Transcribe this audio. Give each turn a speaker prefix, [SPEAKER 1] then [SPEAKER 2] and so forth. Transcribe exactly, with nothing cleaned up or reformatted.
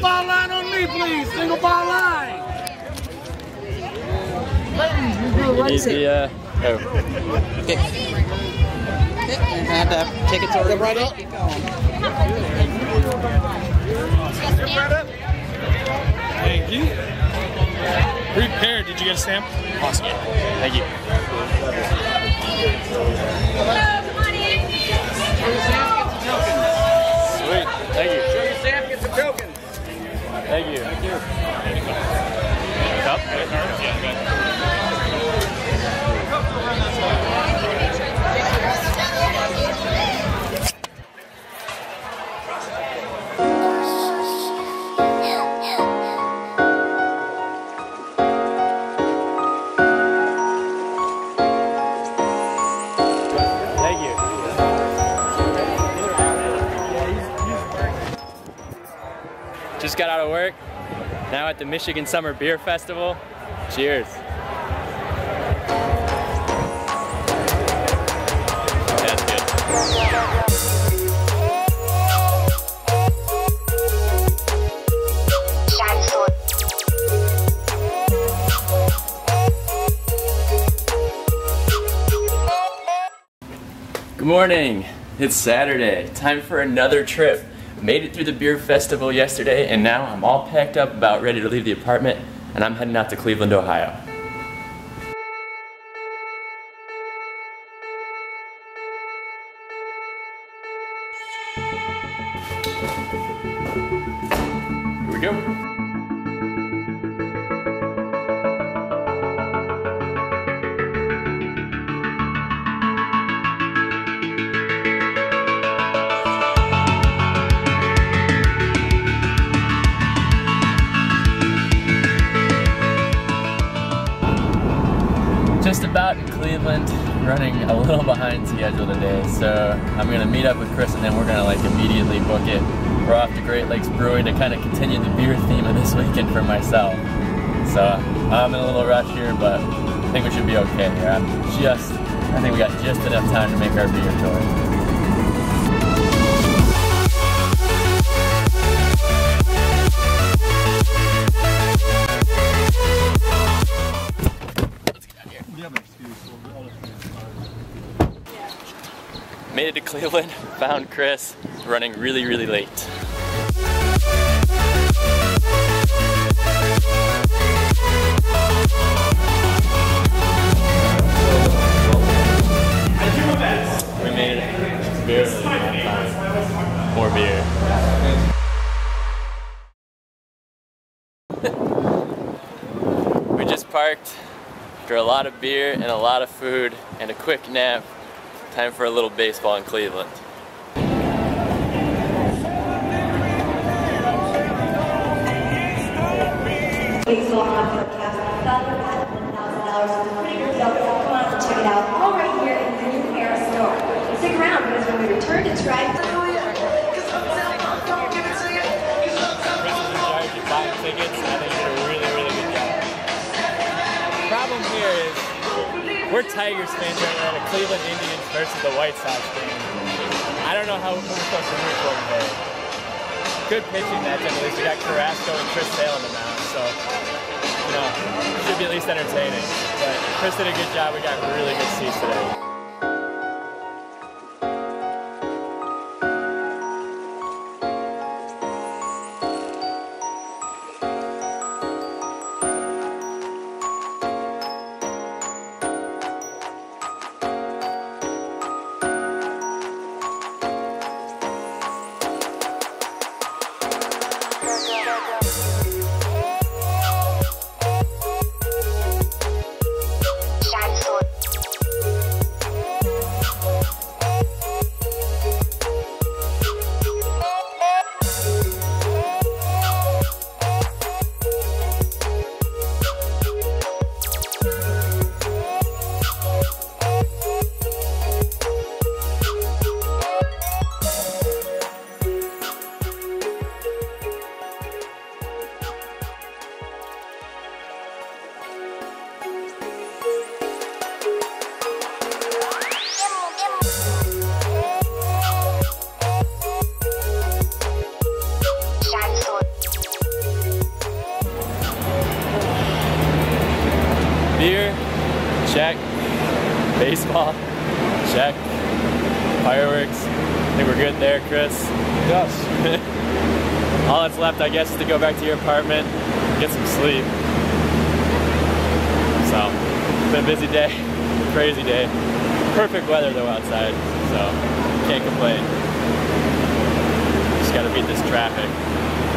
[SPEAKER 1] ball line on me, please. Single ball line.
[SPEAKER 2] You need the, uh, oh. Okay. And have to take it to the right up. Keep going.
[SPEAKER 3] Thank you. Prepared. Did you get a stamp?
[SPEAKER 2] Awesome. Thank you.
[SPEAKER 3] Sweet. Thank you.
[SPEAKER 1] Show your stamp, get the token.
[SPEAKER 3] Thank you. Thank you. Cup?
[SPEAKER 2] Just got out of work, now at the Michigan Summer Beer Festival. Cheers. That's good. Good morning. It's Saturday. Time for another trip. Made it through the beer festival yesterday, and now I'm all packed up, about ready to leave the apartment, and I'm heading out to Cleveland, Ohio. Here we go. Just about in Cleveland, running a little behind schedule today, so I'm gonna meet up with Chris and then we're gonna like immediately book it. We're off to Great Lakes Brewing to kind of continue the beer theme of this weekend for myself. So I'm in a little rush here, but I think we should be okay here. I'm just, I think we got just enough time to make our beer tour. Made it to Cleveland, found Chris, running really, really late. We made it barely on time. More beer. We just parked after a lot of beer and a lot of food and a quick nap. Time for a little baseball in Cleveland.
[SPEAKER 4] Baseball on podcast. Value at one thousand dollars. It's a pretty good deal. Come on and check it out. All right here in the New Era store. Stick around because when we return to try.
[SPEAKER 2] Tickets, and I think you did a really, really good job. The problem here is we're Tigers fans right now at a Cleveland Indians versus the White Sox game. I don't know how we're supposed to root for today. Good pitching match, at least. We got Carrasco and Chris Sale on the mound, so you know, it should be at least entertaining. But Chris did a good job. We got really good seats today. Beer, check. Baseball, check. Fireworks, I think we're good there, Chris.
[SPEAKER 3] Yes.
[SPEAKER 2] All that's left, I guess, is to go back to your apartment, get some sleep. So, it's been a busy day, crazy day. Perfect weather though outside, so can't complain. Just gotta beat this traffic.